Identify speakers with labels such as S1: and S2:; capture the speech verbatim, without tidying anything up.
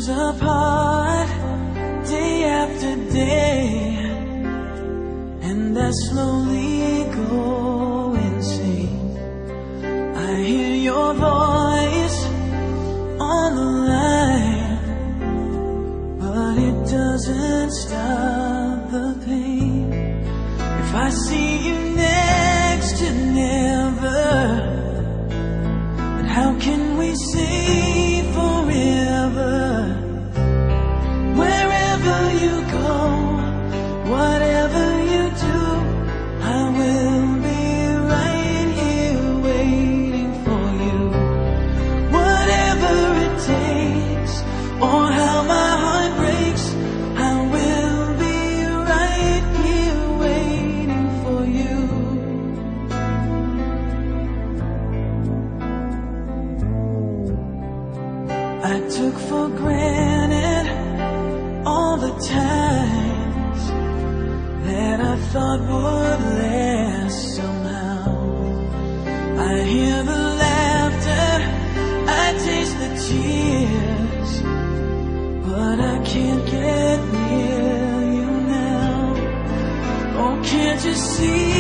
S1: years apart, day after day, and I slowly go insane. I hear your voice on the line, but it doesn't stop the pain. If I see you next to never, but how can we say forever? Wherever you go, whatever you do, I will be right here waiting for you. Whatever it takes, or how my heart breaks, I will be right here waiting for you. I took for granted all the times that I thought would last somehow. I hear the laughter, I taste the tears, but I can't get near you now. Oh, can't you see